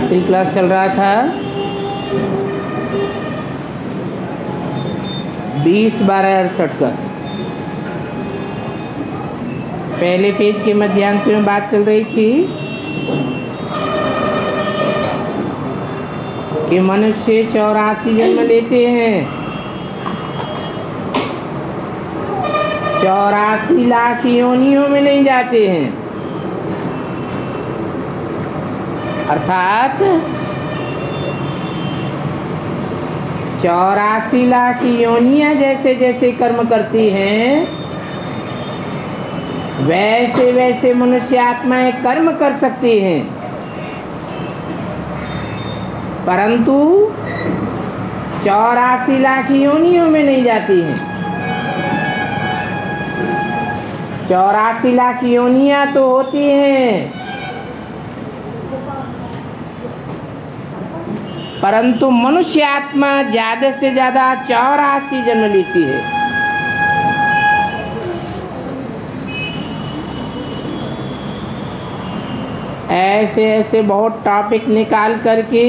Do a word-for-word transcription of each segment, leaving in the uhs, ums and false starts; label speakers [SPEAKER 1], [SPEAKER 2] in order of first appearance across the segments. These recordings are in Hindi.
[SPEAKER 1] तांत्रिक क्लास चल रहा था बीस बारह अड़सठ का। पहले पेज के मध्यांक में बात चल रही थी कि मनुष्य चौरासी जन्म लेते हैं, चौरासी लाख योनियों में नहीं जाते हैं। अर्थात चौरासी लाख योनियां जैसे जैसे कर्म करती हैं, वैसे वैसे मनुष्य आत्माएं कर्म कर सकती हैं, परंतु चौरासी लाख योनियों में नहीं जाती हैं। चौरासी लाख योनियां तो होती हैं, परंतु मनुष्य आत्मा ज्यादा से ज्यादा चौरासी जन्म लेती है। ऐसे ऐसे बहुत टॉपिक निकाल करके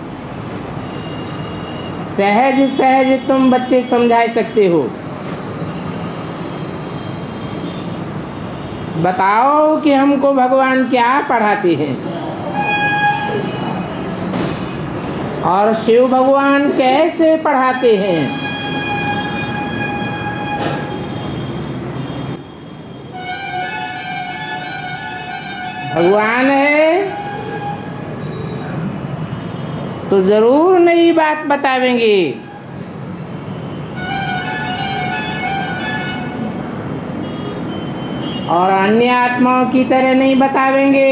[SPEAKER 1] सहज सहज तुम बच्चे समझा सकते हो। बताओ कि हमको भगवान क्या पढ़ाते हैं और शिव भगवान कैसे पढ़ाते हैं। भगवान है तो जरूर नई बात बतावेंगे, और अन्य आत्माओं की तरह नहीं बतावेंगे,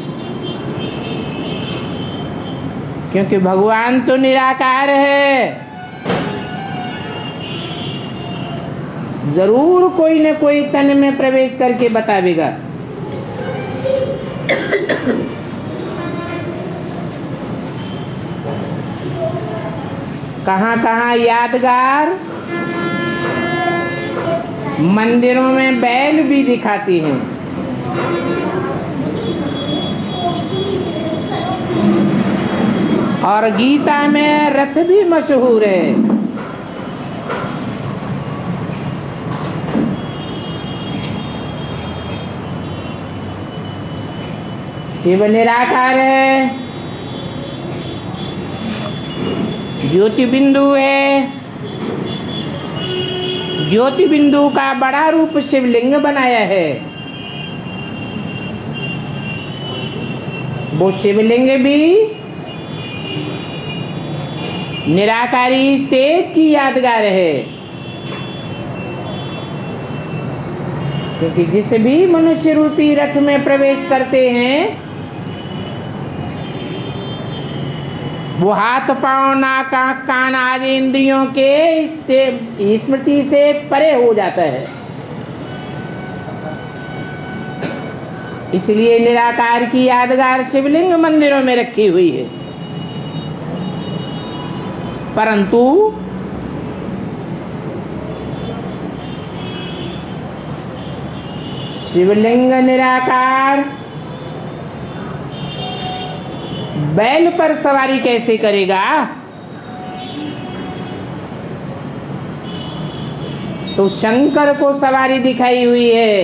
[SPEAKER 1] क्योंकि भगवान तो निराकार है। जरूर कोई न कोई तन में प्रवेश करके बतावेगा। कहाँ कहाँ यादगार मंदिरों में बैल भी दिखाती हैं। और गीता में रथ भी मशहूर है। शिव निराकार है, ज्योति बिंदु है। ज्योति बिंदु का बड़ा रूप शिवलिंग बनाया है। वो शिवलिंग भी निराकारी तेज की यादगार है, क्योंकि जिस भी मनुष्य रूपी रथ में प्रवेश करते हैं, वो हाथ पांव नाक आंख कान आदि इंद्रियों के स्मृति से परे हो जाता है। इसलिए निराकार की यादगार शिवलिंग मंदिरों में रखी हुई है। परंतु शिवलिंग निराकार बैल पर सवारी कैसे करेगा? तो शंकर को सवारी दिखाई हुई है।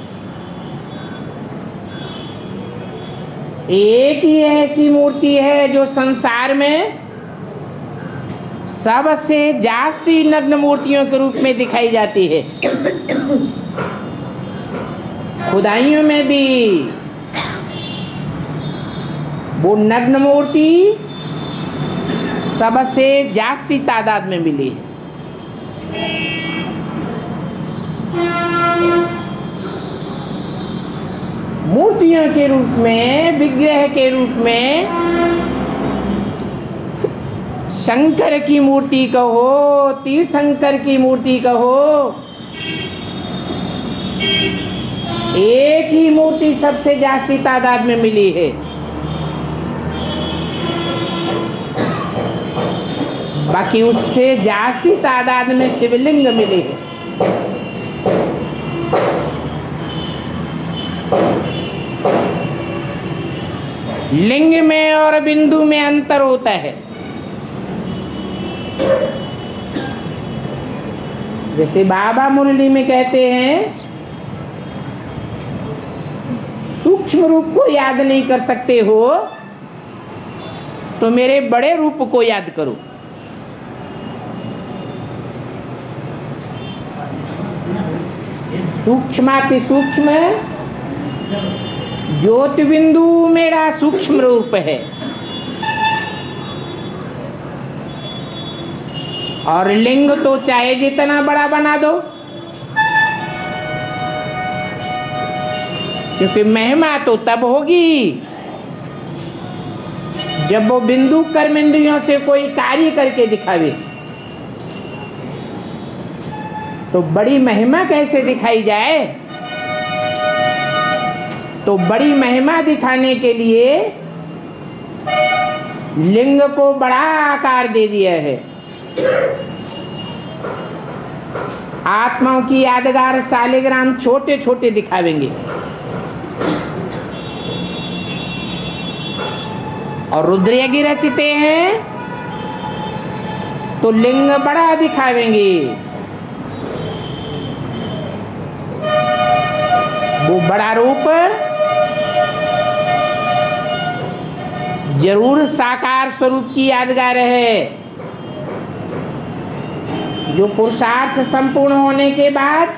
[SPEAKER 1] एक ही ऐसी मूर्ति है जो संसार में सबसे जास्ती नग्न मूर्तियों के रूप में दिखाई जाती है। खुदाइयों में भी वो नग्न मूर्ति सबसे जास्ती तादाद में मिली है। मूर्तियों के रूप में, विग्रह के रूप में शंकर की मूर्ति कहो, तीर्थंकर की मूर्ति कहो, एक ही मूर्ति सबसे जास्ती तादाद में मिली है। बाकी उससे जास्ती तादाद में शिवलिंग मिले हैं। लिंग में और बिंदु में अंतर होता है। जैसे बाबा मुरली में कहते हैं, सूक्ष्म रूप को याद नहीं कर सकते हो तो मेरे बड़े रूप को याद करो। सूक्ष्माति सूक्ष्म ज्योति बिंदु मेरा सूक्ष्म रूप है, और लिंग तो चाहे जितना बड़ा बना दो, क्योंकि महिमा तो तब होगी जब वो बिंदु कर्मेंद्रियों से कोई कार्य करके दिखावे। तो बड़ी महिमा कैसे दिखाई जाए? तो बड़ी महिमा दिखाने के लिए लिंग को बड़ा आकार दे दिया है। आत्माओं की यादगार शालिग्राम छोटे छोटे दिखावेंगे और रुद्रयज्ञ रचते हैं तो लिंग बड़ा दिखावेंगे। वो बड़ा रूप जरूर साकार स्वरूप की यादगार है, जो पुरुषार्थ संपूर्ण होने के बाद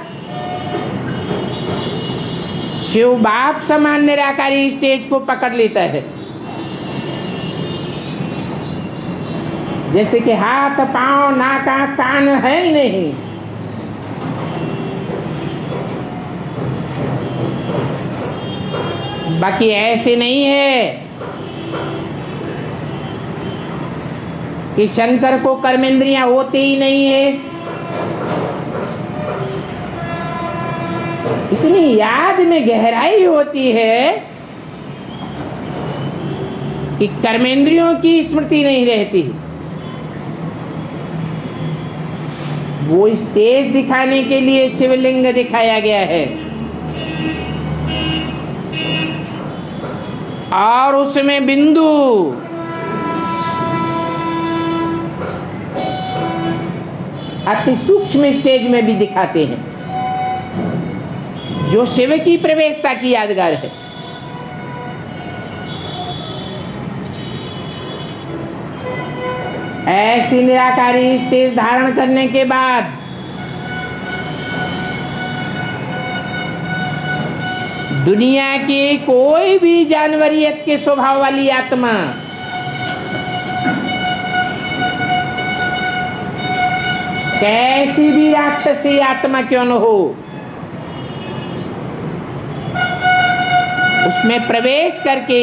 [SPEAKER 1] शिव बाप समान निराकारी स्टेज को पकड़ लेता है। जैसे कि हाथ पांव नाका कान है ही नहीं, बाकी ऐसे नहीं है कि शंकर को कर्मेंद्रियां होती ही नहीं है। इतनी याद में गहराई होती है कि कर्मेंद्रियों की स्मृति नहीं रहती। वो स्टेज दिखाने के लिए शिवलिंग दिखाया गया है और उसमें बिंदु अति सूक्ष्म स्टेज में भी दिखाते हैं, जो शिव की प्रवेशता की यादगार है। ऐसी निराकारी स्टेज धारण करने के बाद दुनिया की कोई भी जानवरियत के स्वभाव वाली आत्मा कैसी भी राक्षसी आत्मा क्यों न हो, उसमें प्रवेश करके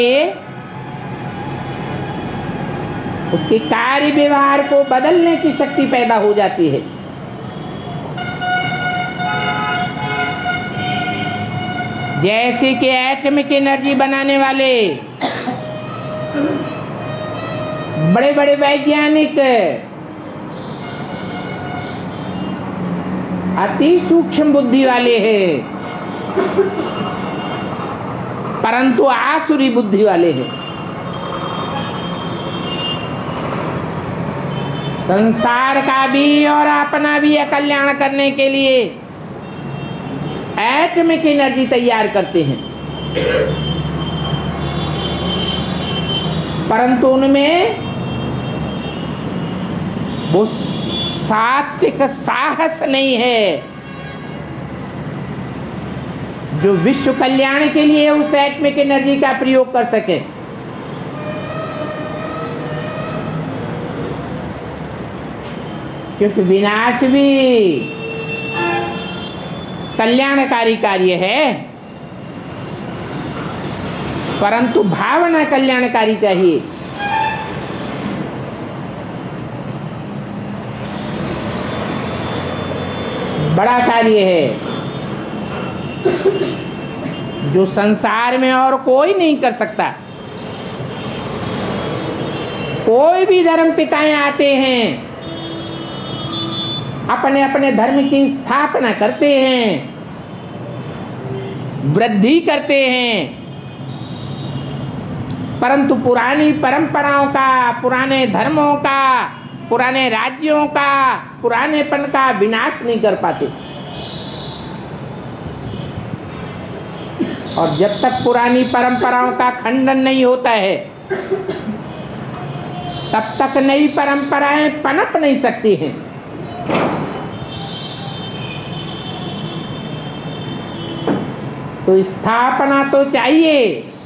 [SPEAKER 1] उसके कार्य व्यवहार को बदलने की शक्ति पैदा हो जाती है। जैसे कि एटमिक एनर्जी बनाने वाले बड़े बड़े वैज्ञानिक अति सूक्ष्म बुद्धि वाले हैं, परंतु आसुरी बुद्धि वाले हैं। संसार का भी और अपना भी कल्याण करने के लिए एटमिक एनर्जी तैयार करते हैं, परंतु उनमें वो सात्विक साहस नहीं है जो विश्व कल्याण के लिए उस एटमिक एनर्जी का प्रयोग कर सके। क्योंकि विनाश भी कल्याणकारी कार्य है, परंतु भावना कल्याणकारी चाहिए। बड़ा कार्य है जो संसार में और कोई नहीं कर सकता। कोई भी धर्म पिताएं आते हैं, अपने अपने धर्म की स्थापना करते हैं, वृद्धि करते हैं, परंतु पुरानी परंपराओं का, पुराने धर्मों का, पुराने राज्यों का, पुरानेपन का विनाश नहीं कर पाते। और जब तक पुरानी परंपराओं का खंडन नहीं होता है तब तक नई परंपराएं पनप नहीं सकती हैं। तो स्थापना तो चाहिए।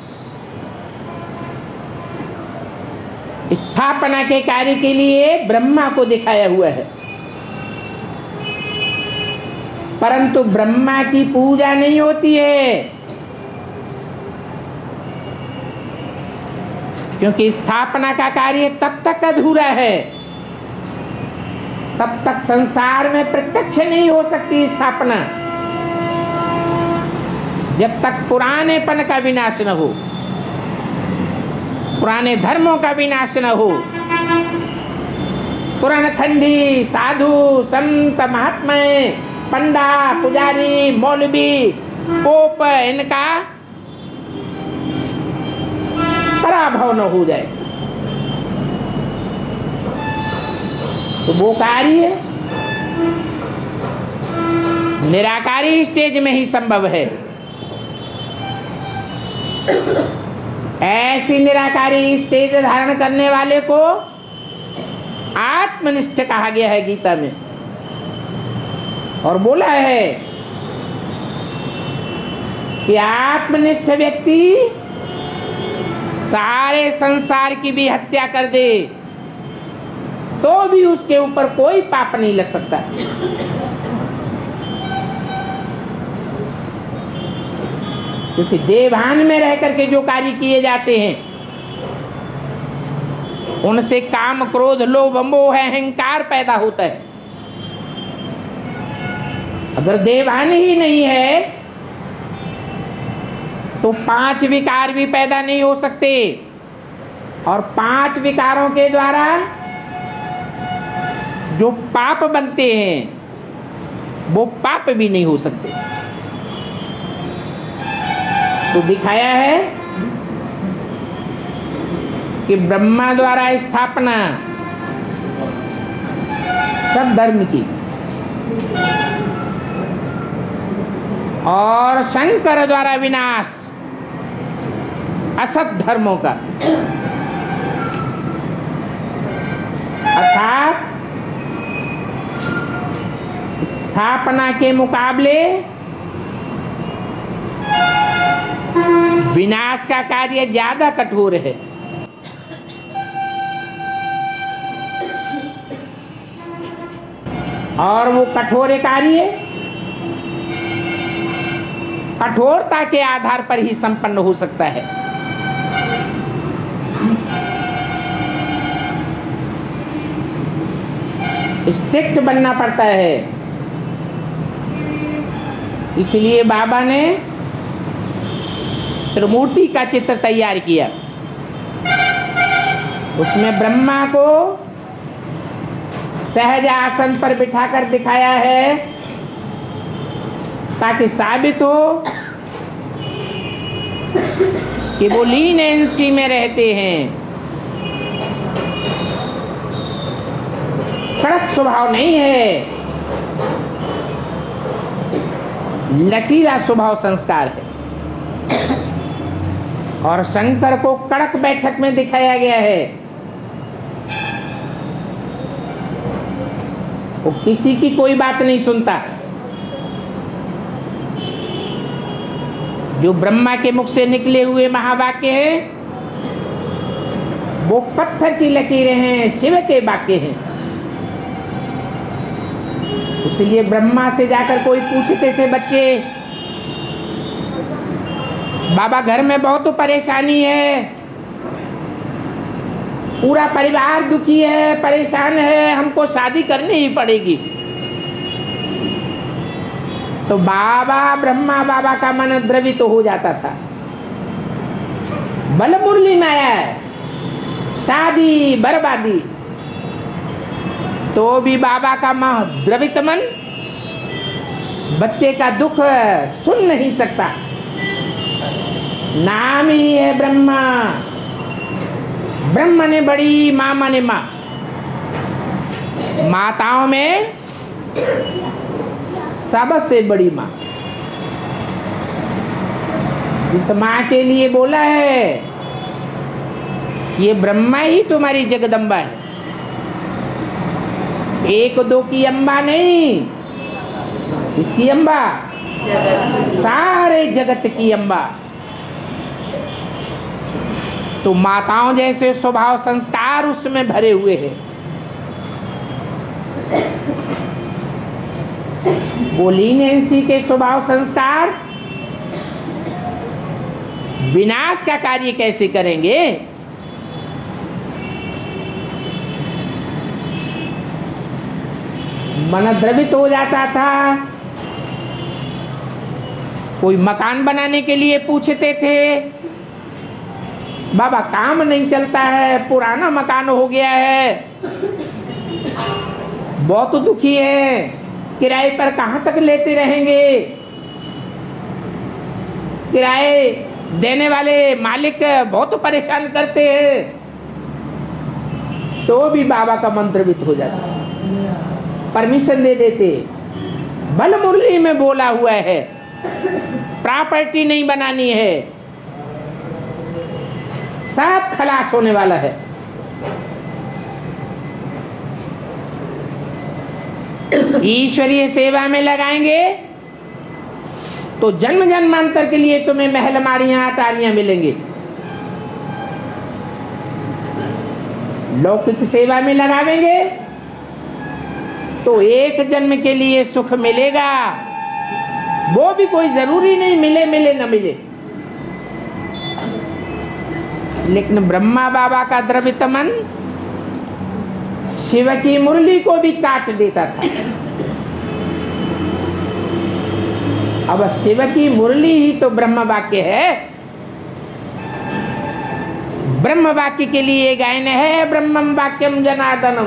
[SPEAKER 1] स्थापना के कार्य के लिए ब्रह्मा को दिखाया हुआ है, परंतु ब्रह्मा की पूजा नहीं होती है, क्योंकि स्थापना का कार्य तब तक अधूरा है, तब तक संसार में प्रत्यक्ष नहीं हो सकती स्थापना, जब तक पुरानेपन का विनाश न हो, पुराने धर्मों का विनाश न हो। पुराणखंडी साधु संत महात्मा, पंडा पुजारी मौलवी पोप, इनका पराभव न हो जाए तो वो कार्य निराकारी स्टेज में ही संभव है। ऐसी निराकारी स्टेज धारण करने वाले को आत्मनिष्ठ कहा गया है गीता में, और बोला है कि आत्मनिष्ठ व्यक्ति सारे संसार की भी हत्या कर दे तो भी उसके ऊपर कोई पाप नहीं लग सकता। क्योंकि देवान में रह करके जो कार्य किए जाते हैं उनसे काम क्रोध लोभ मोह अहंकार पैदा होता है। अगर देवान ही नहीं है तो पांच विकार भी पैदा नहीं हो सकते, और पांच विकारों के द्वारा जो पाप बनते हैं वो पाप भी नहीं हो सकते। तो दिखाया है कि ब्रह्मा द्वारा स्थापना सब धर्म की, और शंकर द्वारा विनाश असत धर्मों का। अर्थात स्थापना के मुकाबले विनाश का कार्य ज्यादा कठोर है। और वो कठोर कार्य कठोरता के आधार पर ही संपन्न हो सकता है। स्ट्रिक्ट बनना पड़ता है। इसलिए बाबा ने त्रिमूर्ति का चित्र तैयार किया। उसमें ब्रह्मा को सहज आसन पर बिठाकर दिखाया है ताकि साबित हो कि वो लीनेंसी में रहते हैं, कड़क स्वभाव नहीं है, लचीला स्वभाव संस्कार है। और शंकर को कड़क बैठक में दिखाया गया है। वो किसी की कोई बात नहीं सुनता। जो ब्रह्मा के मुख से निकले हुए महावाक्य हैं वो पत्थर की लकीरें हैं, शिव के वाक्य हैं। इसलिए ब्रह्मा से जाकर कोई पूछते थे बच्चे, बाबा घर में बहुत परेशानी है, पूरा परिवार दुखी है, परेशान है, हमको शादी करनी ही पड़ेगी। तो बाबा ब्रह्मा बाबा का मन द्रवित तो हो जाता था। बल मुरली में आया है, शादी बर्बादी, तो भी बाबा का मन द्रवित मन बच्चे का दुख सुन नहीं सकता। नाम ही है ब्रह्मा, ब्रह्म ने बड़ी, माँ माने माँ। माताओं में सबसे बड़ी माँ। इस माँ के लिए बोला है ये ब्रह्मा ही तुम्हारी जगदम्बा है, एक दो की अम्बा नहीं। किसकी अम्बा? सारे जगत की अम्बा। तो माताओं जैसे स्वभाव संस्कार उसमें भरे हुए हैं। वो लीनियंसी के स्वभाव संस्कार विनाश का कार्य कैसे करेंगे? मन द्रवित हो जाता था। कोई मकान बनाने के लिए पूछते थे, बाबा काम नहीं चलता है, पुराना मकान हो गया है, बहुत दुखी है, किराए पर कहां तक लेते रहेंगे, किराए देने वाले मालिक बहुत परेशान करते हैं। तो भी बाबा का मन द्रवित हो जाता, परमिशन दे देते। बल मुरली में बोला हुआ है प्रॉपर्टी नहीं बनानी है, सब खलास होने वाला है। ईश्वरीय सेवा में लगाएंगे तो जन्म जन्मांतर के लिए तुम्हें महल माड़ियां अटारियां मिलेंगे। लौकिक सेवा में लगावेंगे तो एक जन्म के लिए सुख मिलेगा, वो भी कोई जरूरी नहीं मिले मिले न मिले। लेकिन ब्रह्मा बाबा का द्रवित मन शिव की मुरली को भी काट देता था। अब शिव की मुरली ही तो ब्रह्म वाक्य है। ब्रह्म वाक्य के लिए गायन है ब्रह्मम वाक्यम जनार्दनम।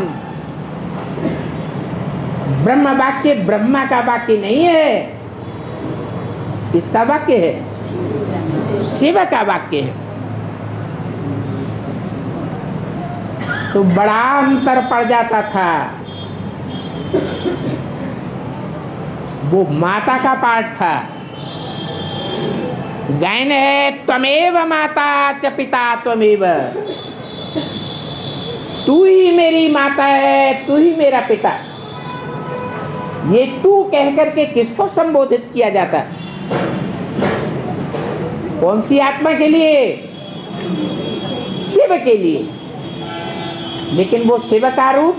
[SPEAKER 1] ब्रह्म वाक्य ब्रह्मा का वाक्य नहीं है, किसका वाक्य है? शिव का वाक्य है। तो बड़ा अंतर पड़ जाता था। वो माता का पाठ था। गायन है त्वमेव माता च पिता त्वमेव, तू ही मेरी माता है, तू ही मेरा पिता। ये तू कह करके किसको संबोधित किया जाता? कौन सी आत्मा के लिए? शिव के लिए। लेकिन वो शिव का रूप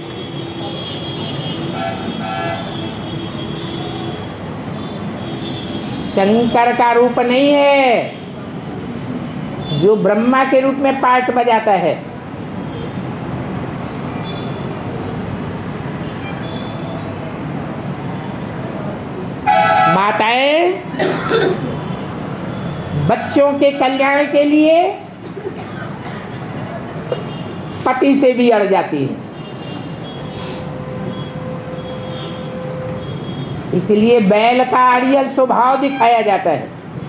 [SPEAKER 1] शंकर का रूप नहीं है, जो ब्रह्मा के रूप में पार्ट बजाता है। माताएं बच्चों के कल्याण के लिए पति से भी अड़ जाती है। इसलिए बैल का अड़ियल स्वभाव दिखाया जाता है।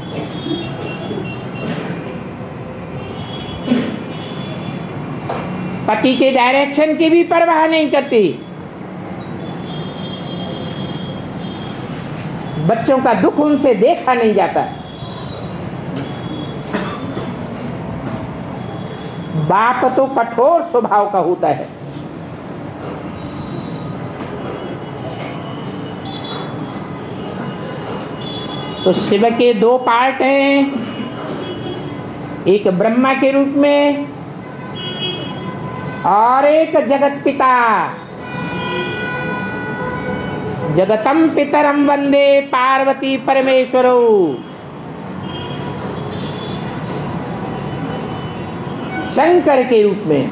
[SPEAKER 1] पति के डायरेक्शन की भी परवाह नहीं करती। बच्चों का दुख उनसे देखा नहीं जाता। बाप तो कठोर स्वभाव का होता है। तो शिव के दो पार्ट हैं, एक ब्रह्मा के रूप में और एक जगत पिता। जगतम पितरम वंदे पार्वती परमेश्वरो। शंकर के रूप में।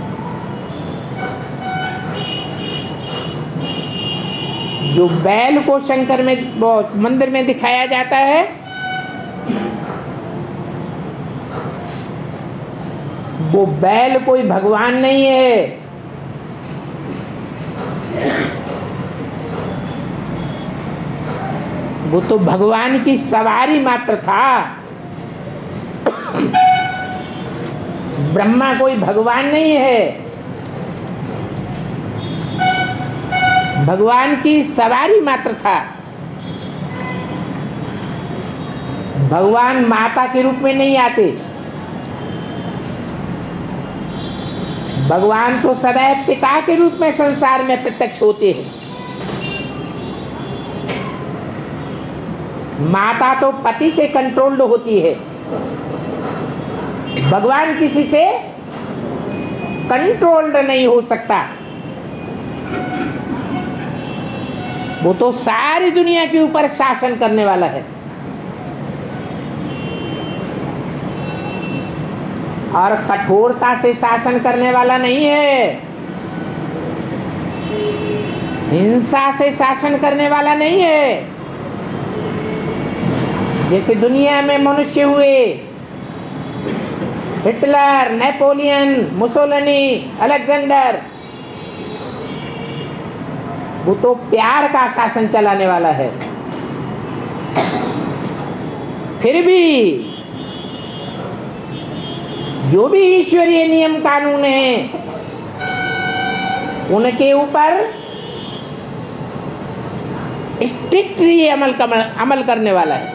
[SPEAKER 1] जो बैल को शंकर में मंदिर में दिखाया जाता है, वो बैल कोई भगवान नहीं है। वो तो भगवान की सवारी मात्र था। ब्रह्मा कोई भगवान नहीं है, भगवान की सवारी मात्र था। भगवान माता के रूप में नहीं आते, भगवान तो सदैव पिता के रूप में संसार में प्रत्यक्ष होते हैं। माता तो पति से कंट्रोल्ड होती है, भगवान किसी से कंट्रोल्ड नहीं हो सकता। वो तो सारी दुनिया के ऊपर शासन करने वाला है। और कठोरता से शासन करने वाला नहीं है, हिंसा से शासन करने वाला नहीं है। जैसे दुनिया में मनुष्य हुए, हिटलर, नेपोलियन, मुसोलिनी, अलेक्जेंडर, वो तो प्यार का शासन चलाने वाला है। फिर भी जो भी ईश्वरीय नियम कानून है उनके ऊपर स्ट्रिक्टली अमल अमल करने वाला है।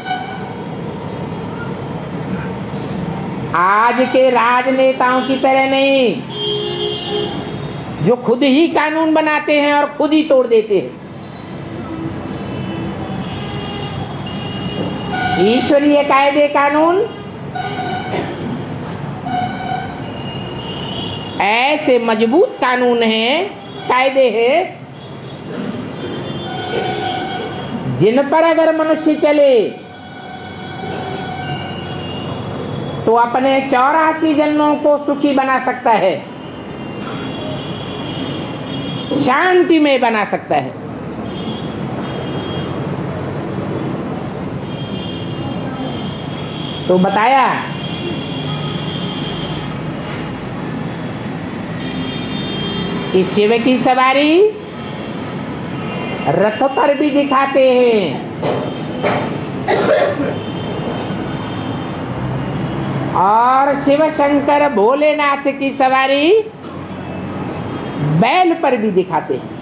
[SPEAKER 1] आज के राजनेताओं की तरह नहीं, जो खुद ही कानून बनाते हैं और खुद ही तोड़ देते हैं। ईश्वरीय कायदे कानून ऐसे मजबूत कानून हैं, कायदे हैं, जिन पर अगर मनुष्य चले तो अपने चौरासी जन्मों को सुखी बना सकता है, शांति में बना सकता है। तो बताया कि शिव की सवारी रथ पर भी दिखाते हैं और शिव शंकर भोलेनाथ की सवारी बैल पर भी दिखाते हैं।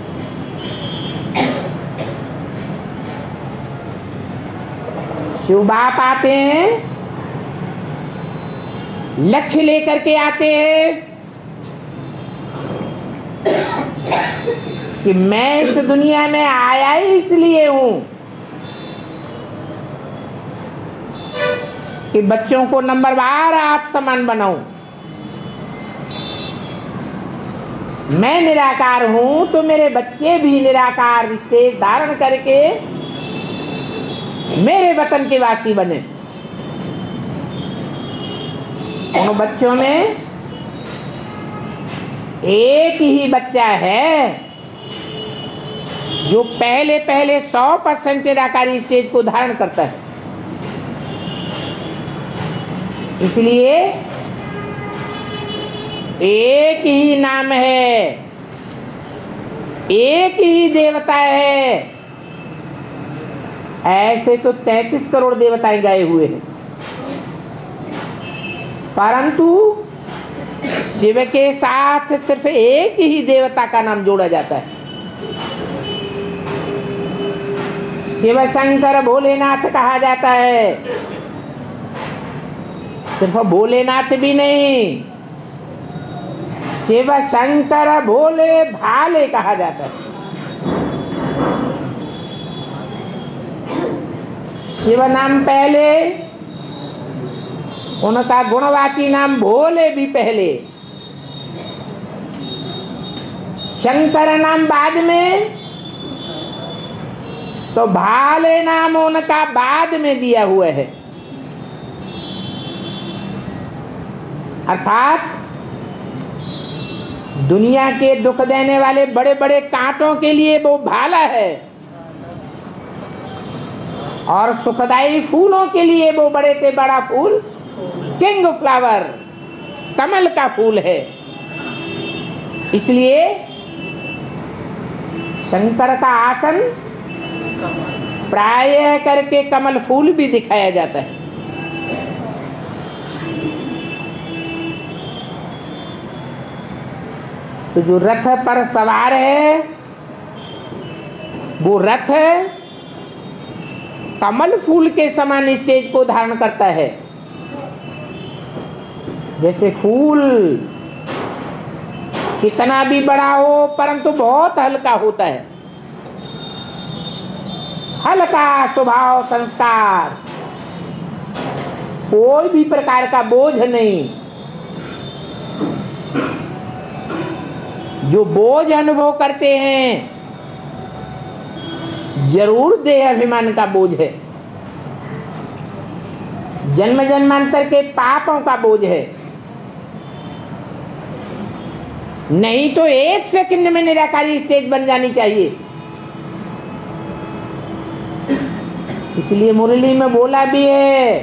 [SPEAKER 1] शिव बाप आते हैं, लक्ष्य लेकर के आते हैं कि मैं इस दुनिया में आया ही इसलिए हूं कि बच्चों को नंबरवार आप समान बनाऊं। मैं निराकार हूं तो मेरे बच्चे भी निराकार विशेष धारण करके मेरे वतन के वासी बने। उन बच्चों में एक ही बच्चा है जो पहले पहले सौ परसेंट निराकारी स्टेज को धारण करता है। इसलिए एक ही नाम है, एक ही देवता है। ऐसे तो तैंतीस करोड़ देवताएं गाए हुए हैं, परंतु शिव के साथ सिर्फ एक ही देवता का नाम जोड़ा जाता है। शिव शंकर भोलेनाथ कहा जाता है। सिर्फ भोलेनाथ भी नहीं, शिव शंकर भोले भाले कहा जाता है। शिव नाम पहले, उनका गुणवाची नाम भोले भी पहले, शंकर नाम बाद में, तो भाले नाम उनका बाद में दिया हुआ है। अर्थात दुनिया के दुख देने वाले बड़े बड़े कांटों के लिए वो भाला है और सुखदायी फूलों के लिए वो बड़े से बड़ा फूल किंग फ्लावर, कमल का फूल है। इसलिए शंकर का आसन प्रायः करके कमल फूल भी दिखाया जाता है। तो जो रथ पर सवार है वो रथ कमल फूल के समान स्टेज को धारण करता है। जैसे फूल कितना भी बड़ा हो परंतु बहुत हल्का होता है, हल्का स्वभाव संस्कार, कोई भी प्रकार का बोझ नहीं। जो बोझ अनुभव करते हैं जरूर देह अभिमान का बोझ है, जन्म जन्मांतर के पापों का बोझ है, नहीं तो एक सेकंड में निराकारी स्टेज बन जानी चाहिए। इसलिए मुरली में बोला भी है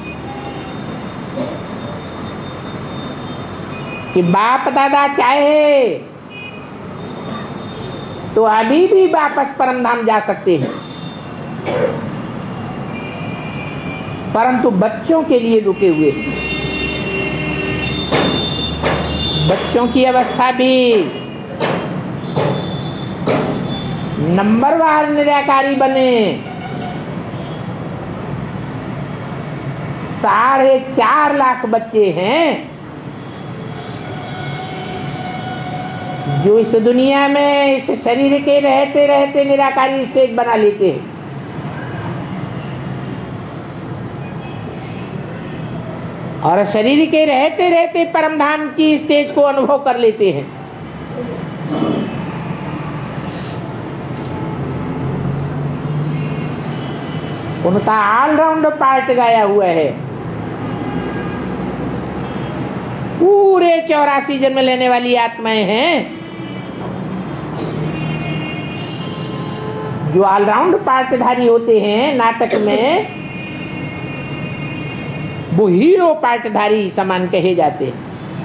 [SPEAKER 1] कि बाप दादा चाहे तो अभी भी वापस परम धाम जा सकते हैं, परंतु बच्चों के लिए रुके हुए हैं। बच्चों की अवस्था भी नंबरवार निराकारी बने। साढ़े चार लाख बच्चे हैं जो इस दुनिया में इस शरीर के रहते रहते निराकारी स्टेज बना लेते हैं। और शरीर के रहते रहते परमधाम की स्टेज को अनुभव कर लेते हैं। उनका ऑलराउंड पार्ट गाया हुआ है। पूरे चौरासी जन्म लेने वाली आत्माएं हैं जो ऑलराउंड पार्टधारी होते हैं नाटक में, वो हीरो पार्टधारी समान कहे जाते हैं।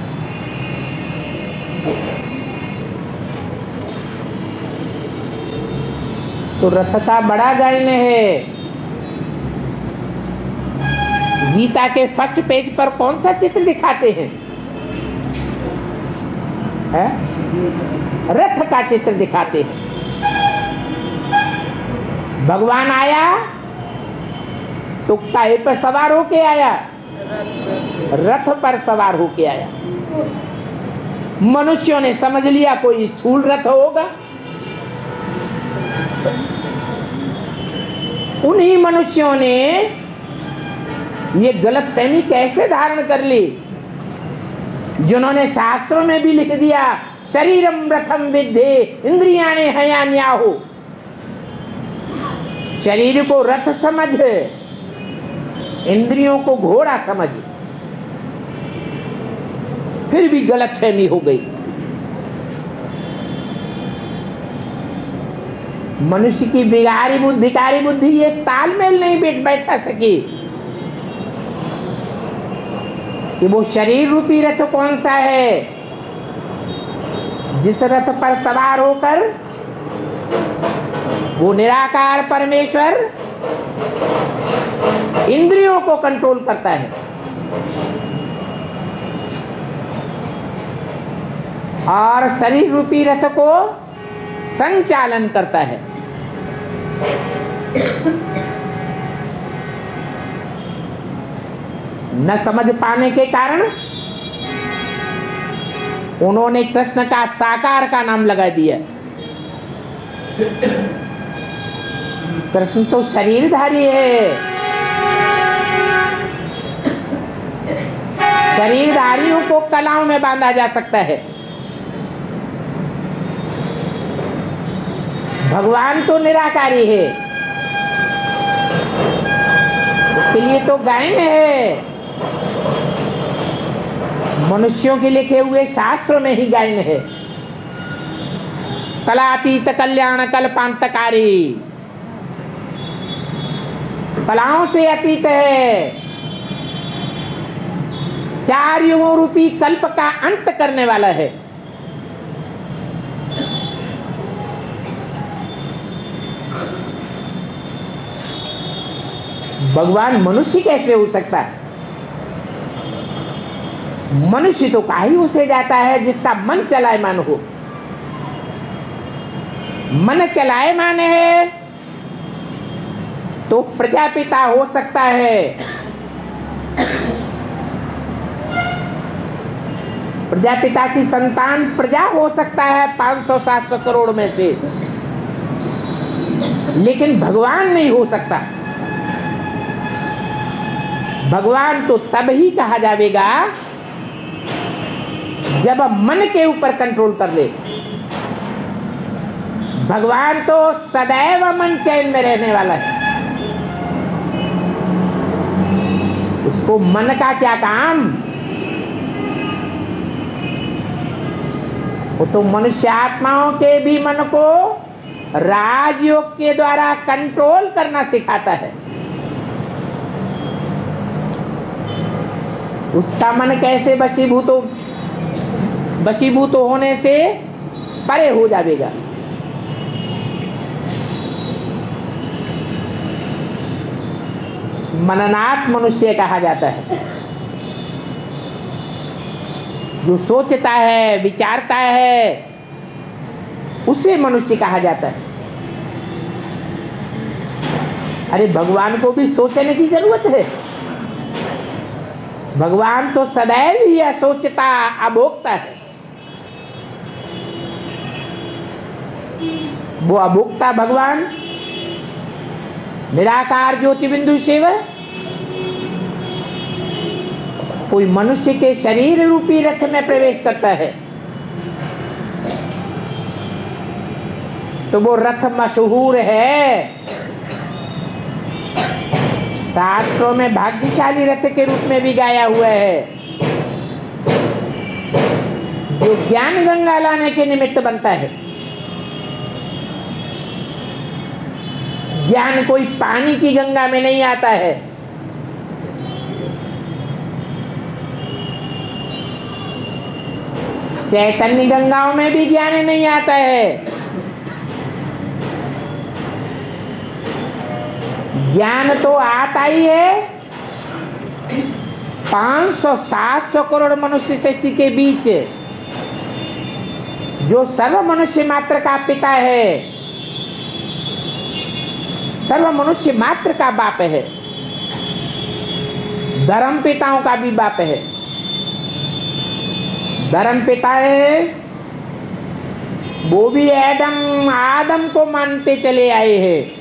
[SPEAKER 1] तो रथ का बड़ा गायन है। गीता के फर्स्ट पेज पर कौन सा चित्र दिखाते हैं? है? रथ का चित्र दिखाते हैं। भगवान आया तो काहे पर सवार होके आया? रथ पर सवार होके आया। मनुष्यों ने समझ लिया कोई स्थूल रथ होगा। उन्हीं मनुष्यों ने ये गलतफहमी कैसे धारण कर ली, जिन्होंने शास्त्रों में भी लिख दिया शरीरम रथम विद्धे इंद्रियाणे हयान्याहु। शरीर को रथ समझ, इंद्रियों को घोड़ा समझ। फिर भी गलतफहमी हो गई। मनुष्य की बिगाड़ी बुद्धि भिकारी बुद्धि ये तालमेल नहीं बैठ बैठा सकी कि वो शरीर रूपी रथ कौन सा है जिस रथ पर सवार होकर वो निराकार परमेश्वर इंद्रियों को कंट्रोल करता है और शरीर रूपी रथ को संचालन करता है। न समझ पाने के कारण उन्होंने कृष्ण का साकार का नाम लगा दिया। कृष्ण तो शरीरधारी है। शरीरधारियों को कलाओं में बांधा जा सकता है, भगवान तो निराकारी है, उसके लिए तो गायन है। मनुष्यों के लिखे हुए शास्त्र में ही गायन है। कलातीत कल्याण कल्पांतकारी, कलाओं से अतीत है, चार युगों रूपी कल्प का अंत करने वाला है। भगवान मनुष्य कैसे हो सकता है? मनुष्य तो काहे उसे जाता है जिसका मन चलायमान हो। मन चलायमान है तो प्रजापिता हो सकता है। प्रजापिता की संतान प्रजा हो सकता है पाँच सौ सात सौ करोड़ में से, लेकिन भगवान नहीं हो सकता। भगवान तो तब ही कहा जाएगा जब मन के ऊपर कंट्रोल कर ले। भगवान तो सदैव मन चैन में रहने वाला है, उसको मन का क्या काम। वो तो मनुष्य आत्माओं के भी मन को राजयोग के द्वारा कंट्रोल करना सिखाता है। उसका मन कैसे वशीभूत हो, वशीभूत होने से परे हो जाएगा। मननात् मनुष्य कहा जाता है, जो सोचता है विचारता है उसे मनुष्य कहा जाता है। अरे भगवान को भी सोचने की जरूरत है। भगवान तो सदैव ही असोचता अभोक्ता है। वो अभोक्ता भगवान निराकार ज्योति बिंदु शिव कोई मनुष्य के शरीर रूपी रथ में प्रवेश करता है तो वो रथ मशहूर है। शास्त्रों में भाग्यशाली रथ के रूप में भी गाया हुआ है, जो ज्ञान गंगा लाने के निमित्त बनता है। ज्ञान कोई पानी की गंगा में नहीं आता है, चैतन्य गंगाओं में भी ज्ञान नहीं आता है। ज्ञान तो आता ही है पाँच सौ सात सौ करोड़ मनुष्य सृष्टि के बीच, जो सर्व मनुष्य मात्र का पिता है, सर्व मनुष्य मात्र का बाप है, धर्म पिताओं का भी बाप है। धर्म पिता है वो भी एडम आदम को मानते चले आए हैं।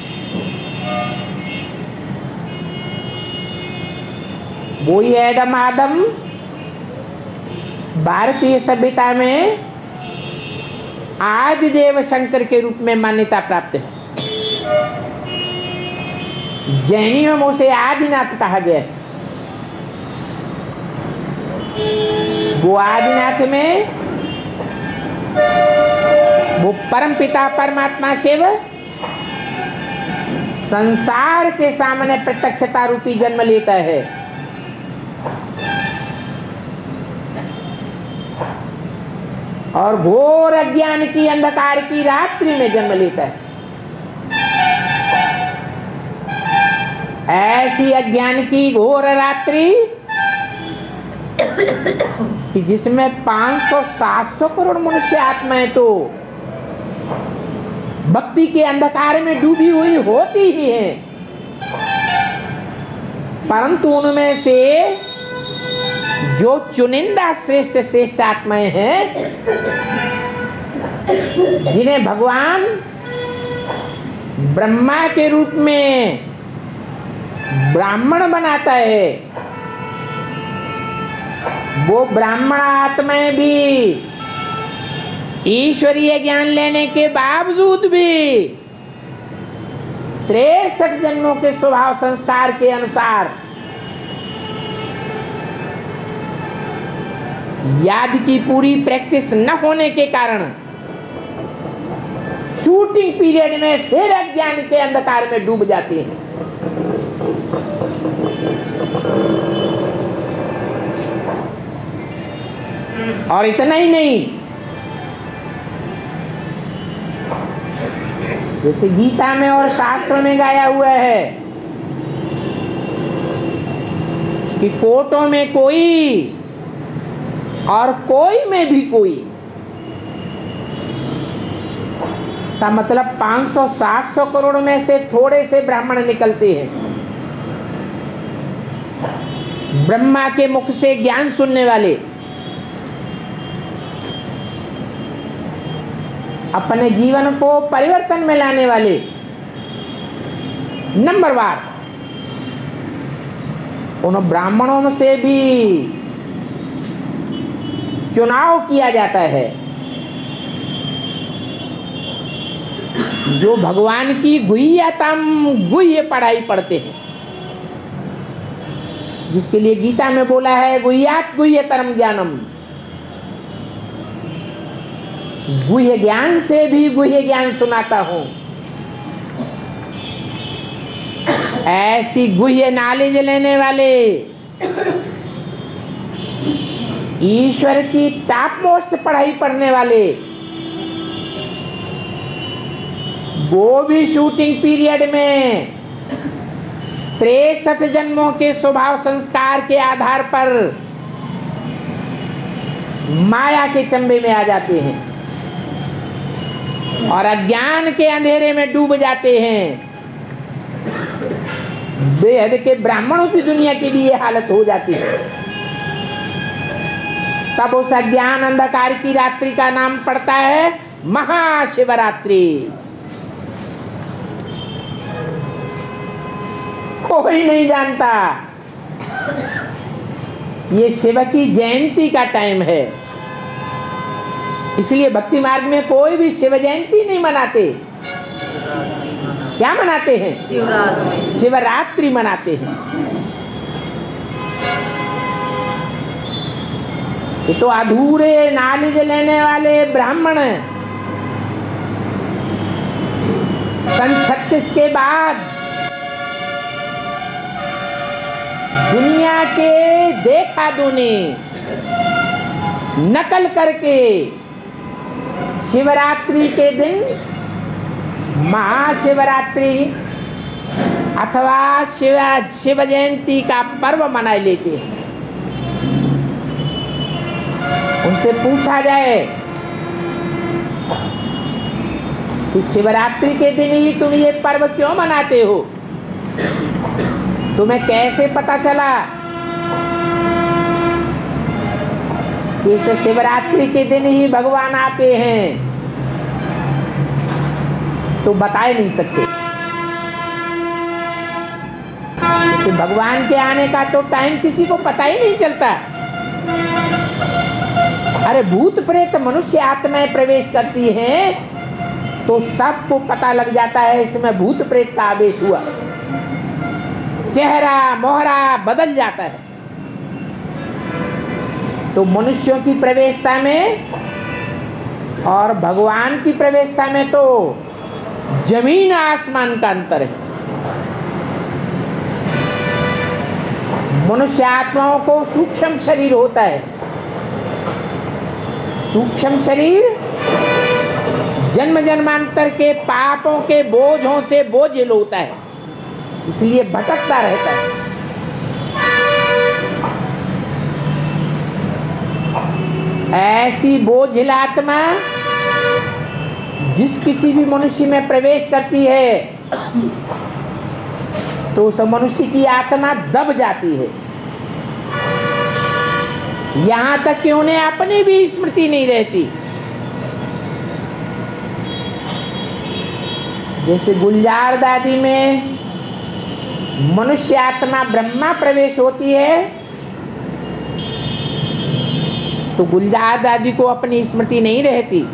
[SPEAKER 1] वो ही एडम आदम भारतीय सभ्यता में आदि देव शंकर के रूप में मान्यता प्राप्त है। जैनियों में उसे आदिनाथ कहा गया है। वो आदिनाथ में वो परम पिता परमात्मा शिव संसार के सामने प्रत्यक्षता रूपी जन्म लेता है। और घोर अज्ञान की अंधकार की रात्रि में जन्म लेता है। ऐसी अज्ञान की घोर रात्रि कि जिसमें पाँच सौ सात सौ करोड़ मनुष्य आत्माएं तो भक्ति के अंधकार में डूबी हुई होती ही हैं, परंतु उनमें से जो चुनिंदा श्रेष्ठ श्रेष्ठ आत्माएं हैं, जिन्हें भगवान ब्रह्मा के रूप में ब्राह्मण बनाता है, वो ब्राह्मण आत्माएं भी ईश्वरीय ज्ञान लेने के बावजूद भी तिरसठ जन्मों के स्वभाव संस्कार के अनुसार याद की पूरी प्रैक्टिस न होने के कारण शूटिंग पीरियड में फिर अज्ञान के अंधकार में डूब जाती हैं। और इतना ही नहीं, जैसे गीता में और शास्त्र में गाया हुआ है कि कोटों में कोई और कोई में भी कोई, का मतलब पाँच सौ सात सौ करोड़ में से थोड़े से ब्राह्मण निकलते हैं, ब्रह्मा के मुख से ज्ञान सुनने वाले, अपने जीवन को परिवर्तन में लाने वाले। नंबरवार उन ब्राह्मणों से भी चुनाव किया जाता है जो भगवान की गुह्यतम गुह्य पढ़ाई पढ़ते हैं, जिसके लिए गीता में बोला है गुह्यात गुह्यतरम ज्ञानम, गुह्य ज्ञान से भी गुह्य ज्ञान सुनाता हूं। ऐसी गुह्य नॉलेज लेने वाले, ईश्वर की टॉप मोस्ट पढ़ाई पढ़ने वाले, वो भी शूटिंग पीरियड में तिरसठ जन्मों के स्वभाव संस्कार के आधार पर माया के चंबे में आ जाते हैं और अज्ञान के अंधेरे में डूब जाते हैं। बेहद के ब्राह्मणों की दुनिया की भी ये हालत हो जाती है। तब उस अज्ञान अंधकार की रात्रि का नाम पड़ता है महाशिवरात्रि। कोई नहीं जानता ये शिव की जयंती का टाइम है, इसलिए भक्ति मार्ग में कोई भी शिव जयंती नहीं मनाते। क्या मनाते हैं? शिवरात्रि। शिवरात्रि मनाते हैं। ये तो अधूरे नॉलेज लेने वाले ब्राह्मण सन छत्तीस के बाद दुनिया के देखा दुनी नकल करके शिवरात्रि के दिन महाशिवरात्रि अथवा शिव शिव जयंती का पर्व मना लेते हैं। उनसे पूछा जाए कि शिवरात्रि के दिन ही तुम ये पर्व क्यों मनाते हो, तुम्हें कैसे पता चला कि इस शिवरात्रि के दिन ही भगवान आते हैं? तो बता ही नहीं सकते कि भगवान के आने का तो टाइम किसी को पता ही नहीं चलता। अरे भूत प्रेत मनुष्य आत्माएं प्रवेश करती हैं तो सबको पता लग जाता है इसमें भूत प्रेत का आवेश हुआ, चेहरा मोहरा बदल जाता है। तो मनुष्यों की प्रवेशता में और भगवान की प्रवेशता में तो जमीन आसमान का अंतर है। मनुष्य आत्माओं को सूक्ष्म शरीर होता है, सूक्ष्म शरीर जन्म जन्मांतर के पापों के बोझों से बोझिल होता है, इसलिए भटकता रहता है। ऐसी बोझिल आत्मा जिस किसी भी मनुष्य में प्रवेश करती है तो उस मनुष्य की आत्मा दब जाती है, यहां तक कि उन्हें अपनी भी स्मृति नहीं रहती। जैसे गुलजार दादी में मनुष्य आत्मा ब्रह्मा प्रवेश होती है तो गुलजार दादी को अपनी स्मृति नहीं रहती,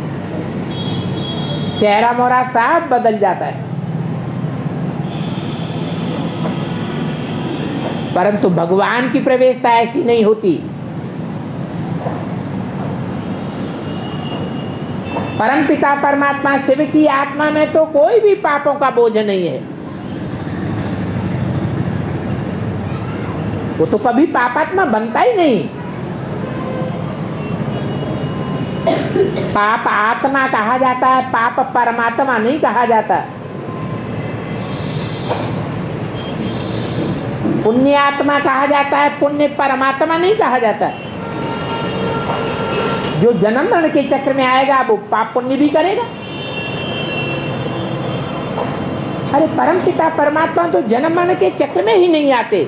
[SPEAKER 1] चेहरा मोहरा साफ बदल जाता है। परंतु भगवान की प्रवेशता ऐसी नहीं होती। परमपिता परमात्मा शिव की आत्मा में तो कोई भी पापों का बोझ नहीं है, वो तो कभी पापात्मा बनता ही नहीं। पाप आत्मा कहा जाता है, पाप परमात्मा नहीं कहा जाता। पुण्य आत्मा कहा जाता है, पुण्य परमात्मा नहीं कहा जाता। जो जन्म मरण के चक्र में आएगा वो पाप पुण्य भी करेगा। अरे परम पिता परमात्मा तो जन्म मरण के चक्र में ही नहीं आते,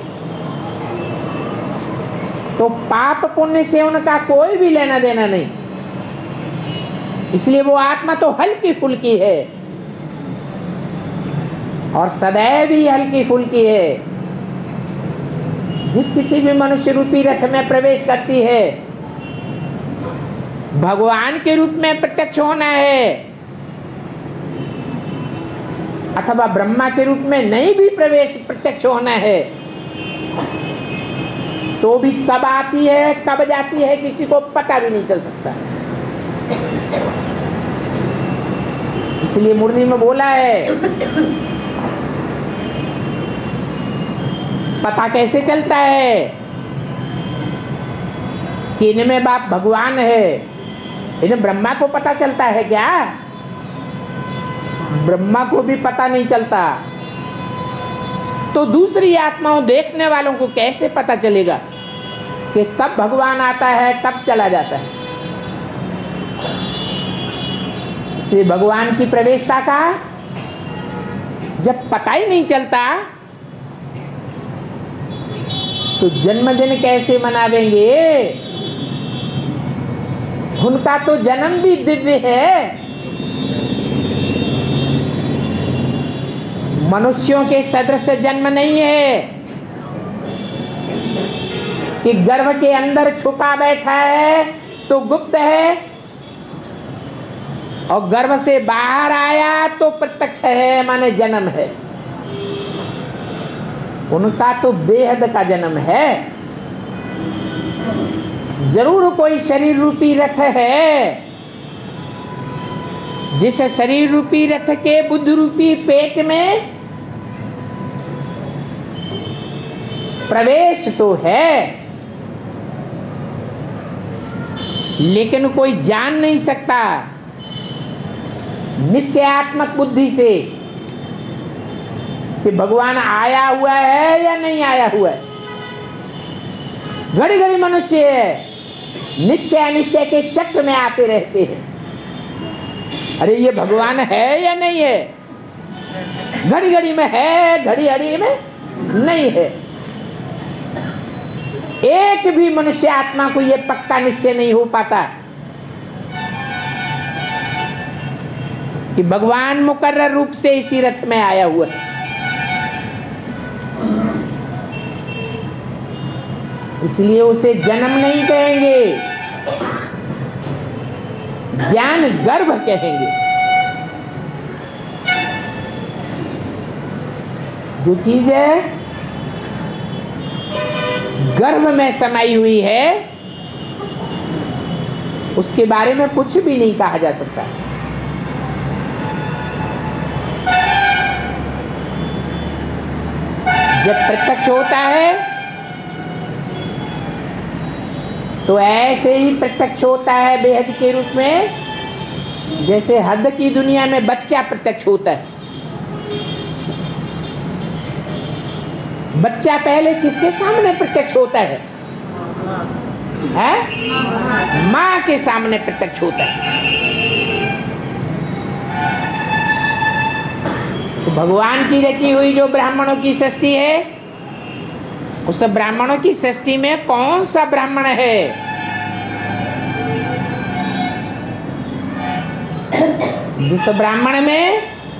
[SPEAKER 1] तो पाप पुण्य से उनका कोई भी लेना देना नहीं, इसलिए वो आत्मा तो हल्की फुल्की है और सदैव ही हल्की फुल्की है। जिस किसी भी मनुष्य रूपी रथ में प्रवेश करती है, भगवान के रूप में प्रत्यक्ष होना है अथवा ब्रह्मा के रूप में नहीं भी प्रवेश प्रत्यक्ष होना है, तो भी कब आती है कब जाती है किसी को पता भी नहीं चल सकता। इसलिए मुरली में बोला है, पता कैसे चलता है कि इनमें बाप भगवान है, इन्हें ब्रह्मा को पता चलता है क्या? ब्रह्मा को भी पता नहीं चलता, तो दूसरी आत्माओं देखने वालों को कैसे पता चलेगा कि कब भगवान आता है कब चला जाता है? इसलिए भगवान की प्रवेशता का जब पता ही नहीं चलता तो जन्मदिन कैसे मनावेंगे? उनका तो जन्म भी दिव्य है, मनुष्यों के सदृश जन्म नहीं है कि गर्भ के अंदर छुपा बैठा है तो गुप्त है और गर्भ से बाहर आया तो प्रत्यक्ष है, माने जन्म है। उनका तो बेहद का जन्म है। जरूर कोई शरीर रूपी रथ है, जिस शरीर रूपी रथ के बुद्ध रूपी पेट में प्रवेश तो है, लेकिन कोई जान नहीं सकता निश्चयात्मक बुद्धि से कि भगवान आया हुआ है या नहीं आया हुआ है। घड़ी घड़ी मनुष्य निश्चय अनिश्चय के चक्र में आते रहते हैं। अरे ये भगवान है या नहीं है? घड़ी घड़ी में है, घड़ी घड़ी में नहीं है। एक भी मनुष्य आत्मा को यह पक्का निश्चय नहीं हो पाता कि भगवान मुकर्रर रूप से इसी रथ में आया हुआ है। इसलिए उसे जन्म नहीं कहेंगे, ज्ञान गर्भ कहेंगे। जो चीज है गर्भ में समाई हुई है उसके बारे में कुछ भी नहीं कहा जा सकता। जब प्रत्यक्ष होता है तो ऐसे ही प्रत्यक्ष होता है बेहद के रूप में, जैसे हद की दुनिया में बच्चा प्रत्यक्ष होता है। बच्चा पहले किसके सामने प्रत्यक्ष होता है? है? माँ के सामने प्रत्यक्ष होता है। तो भगवान की रची हुई जो ब्राह्मणों की सृष्टि है, उस ब्राह्मणों की सृष्टि में कौन सा ब्राह्मण है जिस ब्राह्मण में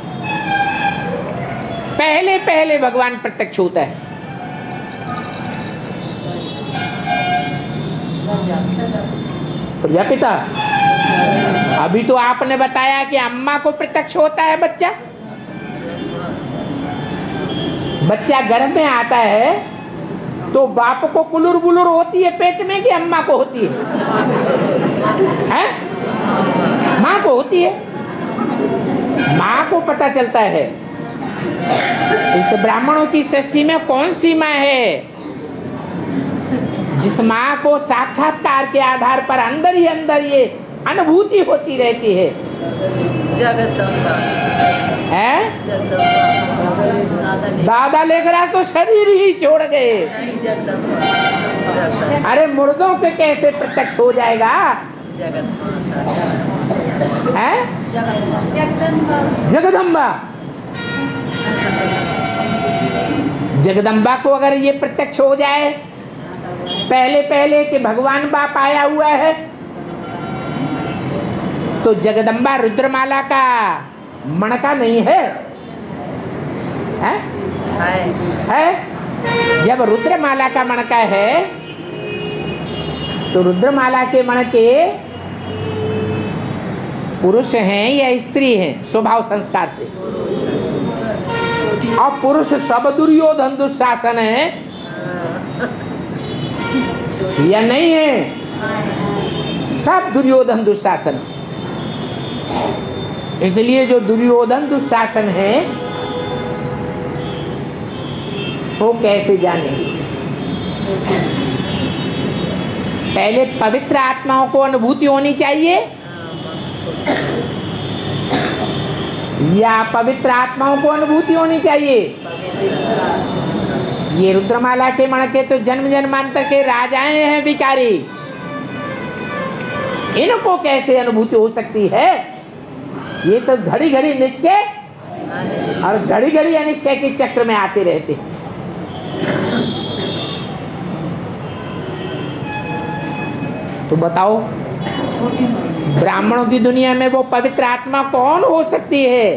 [SPEAKER 1] पहले पहले भगवान प्रत्यक्ष होता है? प्रजापिता। अभी तो आपने बताया कि अम्मा को प्रत्यक्ष होता है बच्चा। बच्चा गर्भ में आता है तो बाप को कुलुर बुलुर होती है पेट में कि अम्मा को होती है? हैं? माँ को होती है। माँ को पता चलता है। इस ब्राह्मणों की सृष्टि में कौन सी माँ है जिस माँ को साक्षात्कार के आधार पर अंदर ही अंदर ये अनुभूति होती रहती है?
[SPEAKER 2] जगदम्बा
[SPEAKER 1] है?
[SPEAKER 2] जगदम्बा।
[SPEAKER 1] दादा लेकर तो शरीर ही छोड़ गए। अरे मुर्दों के कैसे प्रत्यक्ष हो जाएगा? है? जगदम्बा। जगदम्बा को अगर ये प्रत्यक्ष हो जाए पहले पहले कि भगवान बाप आया हुआ है, तो जगदम्बा रुद्रमाला का मणका नहीं है, है? है? जब रुद्रमाला का मणका है तो रुद्रमाला के मणके पुरुष हैं या स्त्री हैं स्वभाव संस्कार से, और पुरुष सब दुर्योधन दुशासन है या नहीं है? सब दुर्योधन दुशासन। इसलिए जो दुर्योधन दुशासन है वो कैसे जानेंगे? पहले पवित्र आत्माओं को अनुभूति होनी चाहिए या पवित्र आत्माओं को अनुभूति होनी चाहिए? ये रुद्रमाला के मणके तो जन्म जन्मांतर के राजाएं हैं भिखारी, इनको कैसे अनुभूति हो सकती है? ये तो घड़ी घड़ी निश्चय और घड़ी घड़ी अनिश्चय के चक्र में आते रहते हैं। तो बताओ ब्राह्मणों की दुनिया में वो पवित्र आत्मा कौन हो सकती है?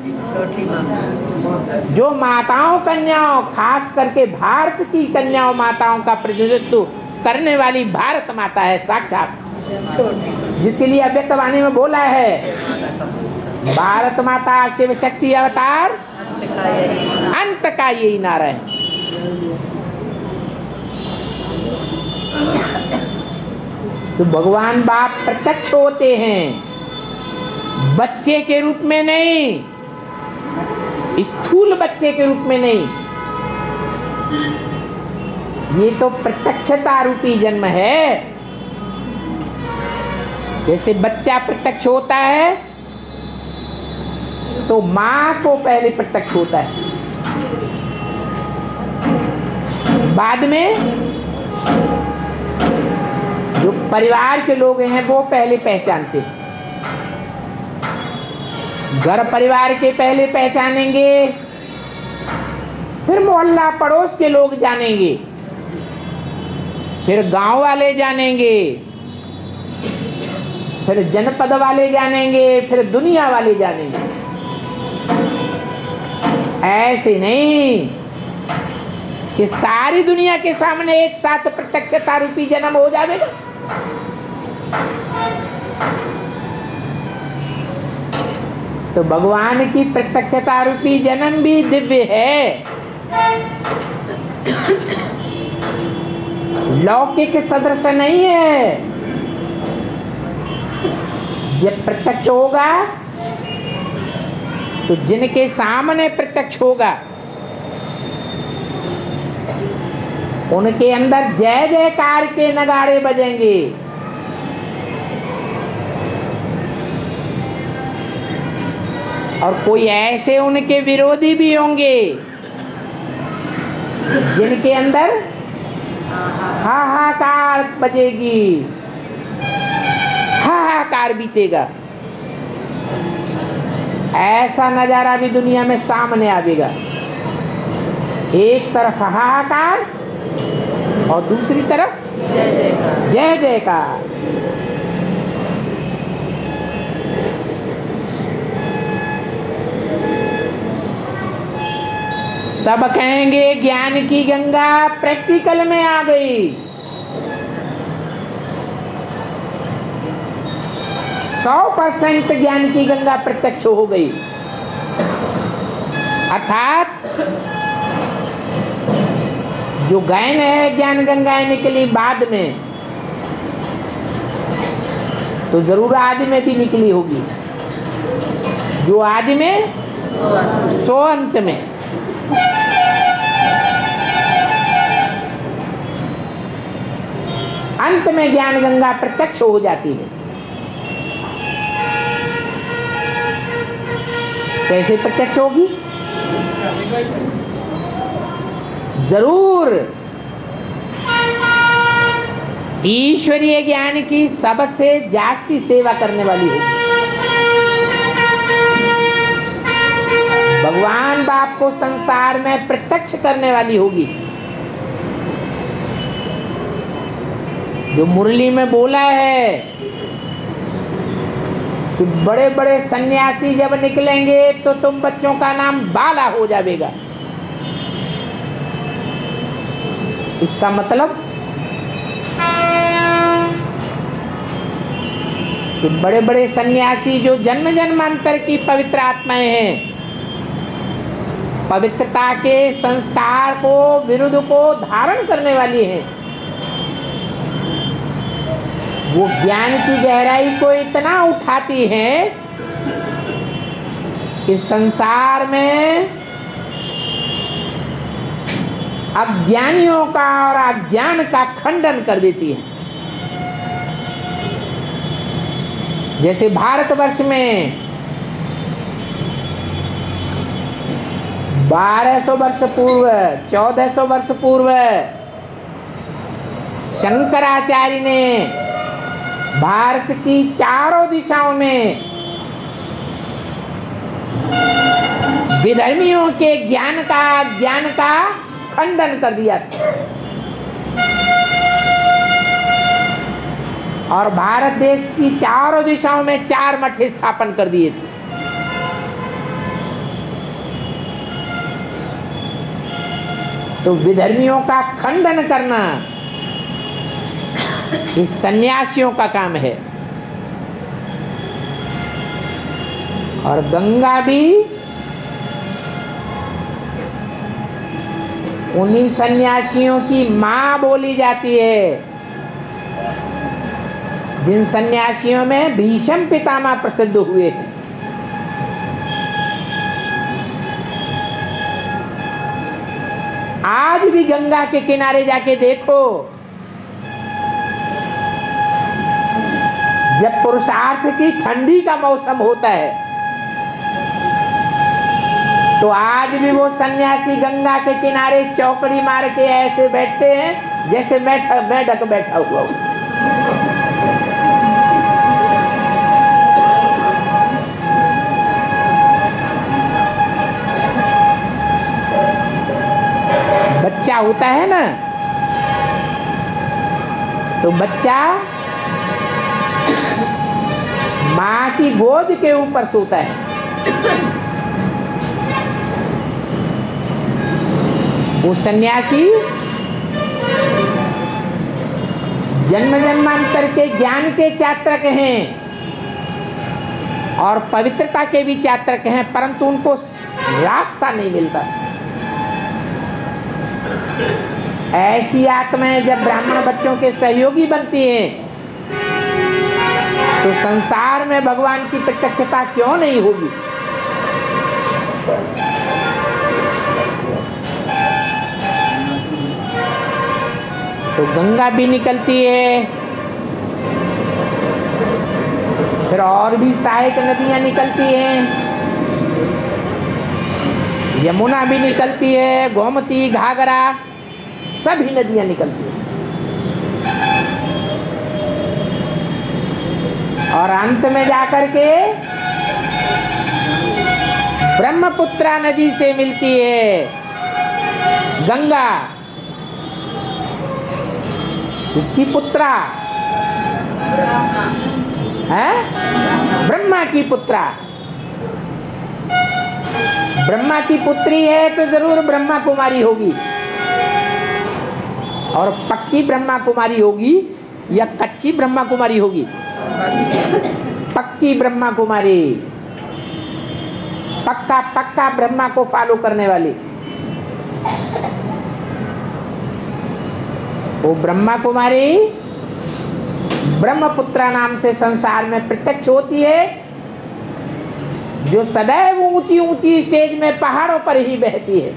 [SPEAKER 1] जो माताओं कन्याओं, खास करके भारत की कन्याओं माताओं का प्रतिनिधित्व करने वाली भारत माता है साक्षात, जिसके लिए अव्यक्त वाणी में बोला है भारत माता शिव शक्ति अवतार अंत का यही नारा है। तो भगवान बाप प्रत्यक्ष होते हैं, बच्चे के रूप में नहीं, स्थूल बच्चे के रूप में नहीं। ये तो प्रत्यक्षता रूपी जन्म है। जैसे बच्चा प्रत्यक्ष होता है तो मां को पहले प्रत्यक्ष होता है, बाद में जो परिवार के लोग हैं वो पहले पहचानते हैं। घर परिवार के पहले पहचानेंगे, फिर मोहल्ला पड़ोस के लोग जानेंगे, फिर गांव वाले जानेंगे, फिर जनपद वाले जानेंगे, फिर दुनिया वाले जानेंगे। ऐसे नहीं कि सारी दुनिया के सामने एक साथ प्रत्यक्षता रूपी जन्म हो जाएगा। तो भगवान की प्रत्यक्षता रूपी जन्म भी दिव्य है, लौकिक सदृश नहीं है। जब प्रत्यक्ष होगा तो जिनके सामने प्रत्यक्ष होगा उनके अंदर जय जयकार के नगाड़े बजेंगे। और कोई ऐसे उनके विरोधी भी होंगे जिनके अंदर हाहाकार बजेगी, हाहाकार बीतेगा। ऐसा नजारा भी दुनिया में सामने आवेगा। एक तरफ हाहाकार और दूसरी तरफ
[SPEAKER 2] जय जयकार
[SPEAKER 1] जय जयकार। तब कहेंगे ज्ञान की गंगा प्रैक्टिकल में आ गई। सौ परसेंट ज्ञान की गंगा प्रत्यक्ष हो गई, अर्थात जो गैन है ज्ञान गंगाएं निकली बाद में, तो जरूर आदि में भी निकली होगी। जो आदि में सो अंत में। अंत में ज्ञान गंगा प्रत्यक्ष हो जाती है। कैसे प्रत्यक्ष होगी? जरूर ईश्वरीय ज्ञान की सबसे जास्ती सेवा करने वाली होगी। भगवान बाप को संसार में प्रत्यक्ष करने वाली होगी। जो मुरली में बोला है कि बड़े बड़े सन्यासी जब निकलेंगे तो तुम बच्चों का नाम बाला हो जाएगा। इसका मतलब कि बड़े बड़े सन्यासी जो जन्म जन्मांतर की पवित्र आत्माएं हैं, पवित्रता के संस्कार को विरुद्ध को धारण करने वाली हैं, वो ज्ञान की गहराई को इतना उठाती हैं कि संसार में अज्ञानियों का और अज्ञान का खंडन कर देती है। जैसे भारतवर्ष में बारह सौ वर्ष पूर्व, चौदह सौ वर्ष पूर्व शंकराचार्य ने भारत की चारों दिशाओं में विधर्मियों के ज्ञान का ज्ञान का खंडन कर दिया था और भारत देश की चारों दिशाओं में चार मठ स्थापन कर दिए थे। तो विधर्मियों का खंडन करना ये सन्यासियों का काम है। और गंगा भी उन्हीं सन्यासियों की मां बोली जाती है जिन सन्यासियों में भीष्म पितामह प्रसिद्ध हुए हैं। आज भी गंगा के किनारे जाके देखो, जब पुरुषार्थ की ठंडी का मौसम होता है तो आज भी वो सन्यासी गंगा के किनारे चौकड़ी मार के ऐसे बैठते हैं जैसे मेढक बैठा हुआ हो। बच्चा होता है ना, तो बच्चा मां की गोद के ऊपर सोता है। वो सन्यासी जन्म जन्मांतर के ज्ञान के चात्रक हैं और पवित्रता के भी चात्रक हैं, परंतु उनको रास्ता नहीं मिलता। ऐसी आत्माएं जब ब्राह्मण बच्चों के सहयोगी बनती हैं तो संसार में भगवान की प्रत्यक्षता क्यों नहीं होगी। तो गंगा भी निकलती है, फिर और भी सहायक नदियां निकलती हैं, यमुना भी निकलती है, गोमती, घाघरा, सभी नदियां निकलती हैं। और अंत में जाकर के ब्रह्मपुत्रा नदी से मिलती है गंगा। इसकी पुत्रा है, ब्रह्मा की पुत्रा। ब्रह्मा की पुत्री है तो जरूर ब्रह्मा कुमारी होगी, और पक्की ब्रह्मा कुमारी होगी या कच्ची ब्रह्मा कुमारी होगी? पक्की ब्रह्मा कुमारी, पक्का पक्का ब्रह्मा को फॉलो करने वाली। वो ब्रह्मा कुमारी ब्रह्मपुत्रा नाम से संसार में प्रत्यक्ष होती है, जो सदैव ऊंची ऊंची स्टेज में पहाड़ों पर ही बहती है।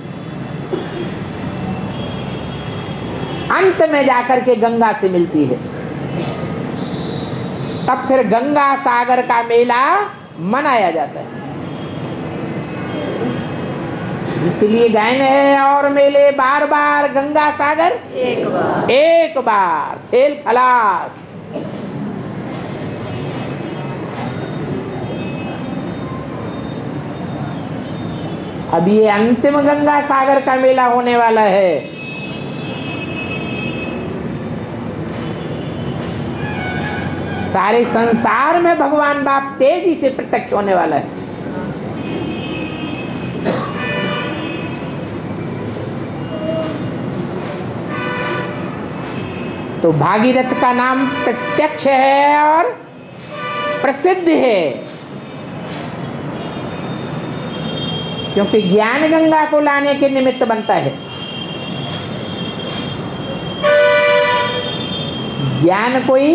[SPEAKER 1] अंत में जाकर के गंगा से मिलती है। तब फिर गंगा सागर का मेला मनाया जाता है, जिसके लिए गायन है, और मेले बार बार गंगा सागर
[SPEAKER 2] एक बार,
[SPEAKER 1] एक बार खेल खलास। अब ये अंतिम गंगा सागर का मेला होने वाला है। सारे संसार में भगवान बाप तेजी से प्रत्यक्ष होने वाला है। तो भागीरथ का नाम प्रत्यक्ष है और प्रसिद्ध है, क्योंकि ज्ञान गंगा को लाने के निमित्त बनता है। ज्ञान कोई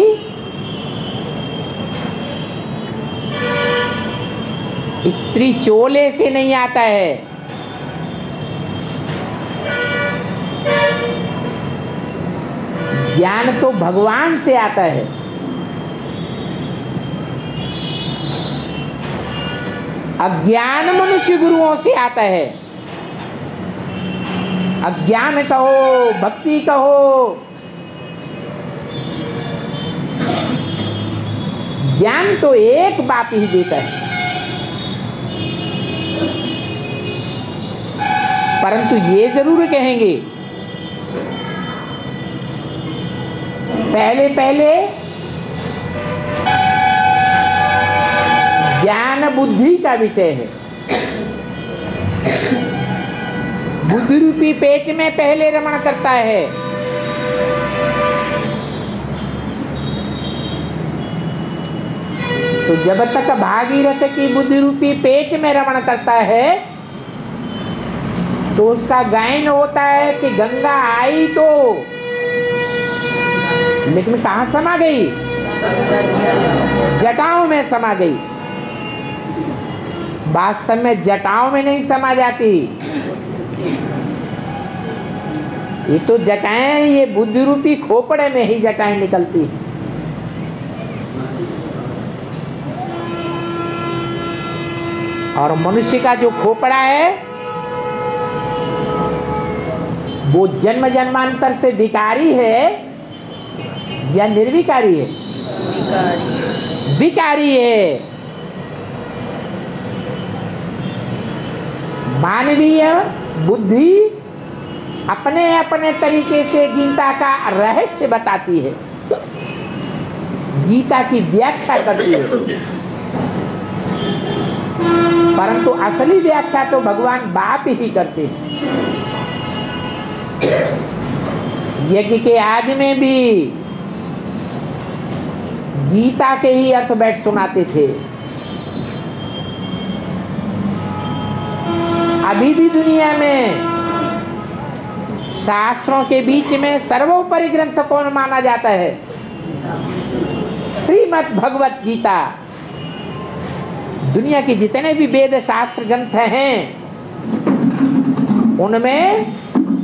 [SPEAKER 1] स्त्री चोले से नहीं आता है, ज्ञान तो भगवान से आता है। अज्ञान मनुष्य गुरुओं से आता है। अज्ञान कहो, भक्ति कहो, ज्ञान तो एक बाप ही देता है। परंतु ये जरूर कहेंगे, पहले पहले ज्ञान बुद्धि का विषय है। बुद्धि रूपी पेट में पहले रमण करता है। तो जब तक भागीरथ की बुद्धि रूपी पेट में रमण करता है तो उसका गायन होता है कि गंगा आई तो, लेकिन कहां समा गई? जटाओं में समा गई। वास्तव में जटाओं में नहीं समा जाती। ये तो जटाएं, ये बुद्धि रूपी खोपड़े में ही जटाएं निकलती। और मनुष्य का जो खोपड़ा है वो जन्म जन्मांतर से विकारी है या निर्विकारी है?
[SPEAKER 2] विकारी
[SPEAKER 1] विकारी है। मानवीय बुद्धि अपने अपने तरीके से गीता का रहस्य बताती है, गीता की व्याख्या करती है, परंतु असली व्याख्या तो भगवान बाप ही करते हैं। यज्ञ के आदि में भी गीता के ही अर्थ बैठ सुनाते थे। अभी भी दुनिया में शास्त्रों के बीच में सर्वोपरि ग्रंथ कौन माना जाता है? श्रीमद् भगवत गीता। दुनिया के जितने भी वेद शास्त्र ग्रंथ हैं उनमें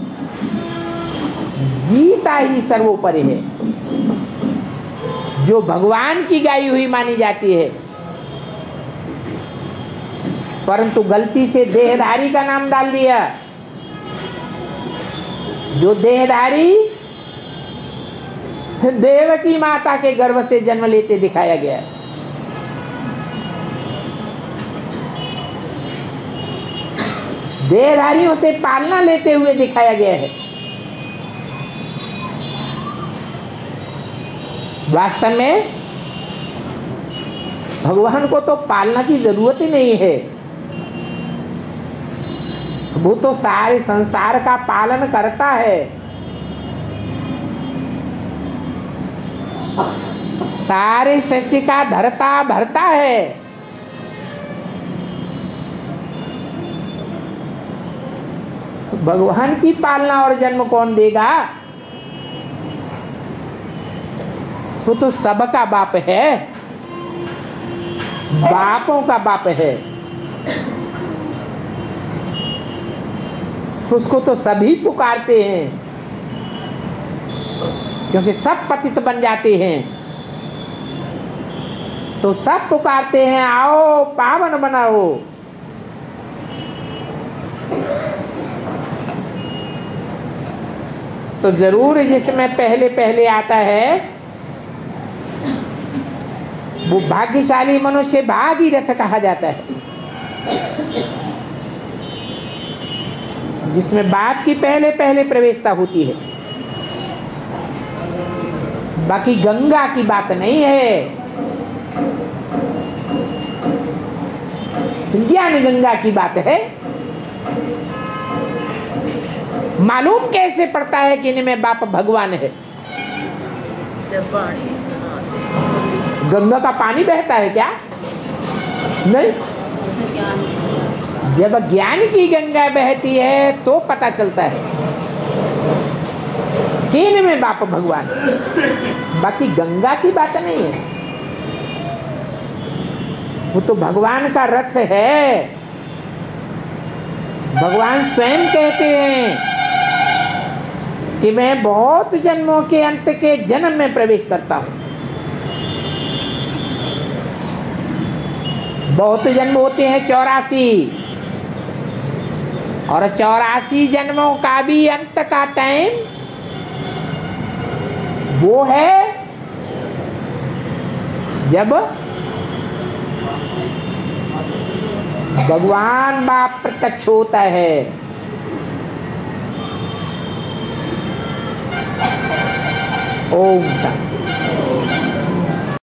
[SPEAKER 1] गीता ही सर्वोपरि है, जो भगवान की गाई हुई मानी जाती है। परंतु गलती से देहधारी का नाम डाल दिया। जो देहधारी देवकी माता के गर्भ से जन्म लेते दिखाया गया। देहधारियों से पालना लेते हुए दिखाया गया है। वास्तव में भगवान को तो पालना की जरूरत ही नहीं है, वो तो सारे संसार का पालन करता है। सारे सृष्टि का धरता भरता है। भगवान की पालना और जन्म कौन देगा? वो तो सबका बाप है, बापों का बाप है। उसको तो सभी पुकारते हैं, क्योंकि सब पतित बन जाते हैं। तो सब पुकारते हैं, आओ पावन बनाओ। तो जरूर जिसमें पहले पहले आता है वो भाग्यशाली मनुष्य भागीरथ कहा जाता है। जिसमें बाप की पहले पहले प्रवेशता होती है। बाकी गंगा की बात नहीं है, ज्ञान गंगा की बात है। मालूम कैसे पड़ता है कि इनमें बाप भगवान है?
[SPEAKER 2] जब पानी सुनाते
[SPEAKER 1] गंगा का पानी बहता है क्या? नहीं,
[SPEAKER 2] उसे ज्ञान
[SPEAKER 1] जब ज्ञान की गंगा बहती है तो पता चलता है कि इनमें बाप भगवान है। बाकी गंगा की बात नहीं है, वो तो भगवान का रथ है। भगवान स्वयं कहते हैं कि मैं बहुत जन्मों के अंत के जन्म में प्रवेश करता हूं। बहुत जन्म होते हैं चौरासी, और चौरासी जन्मों का भी अंत का टाइम वो है जब भगवान बाप प्रत्यक्ष होता है। ओम शांति।